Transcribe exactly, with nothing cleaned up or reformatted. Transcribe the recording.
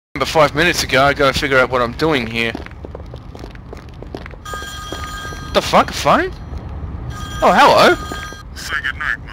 But five minutes ago, I gotta figure out what I'm doing here. What the fuck, a phone? Oh, hello. Say goodnight,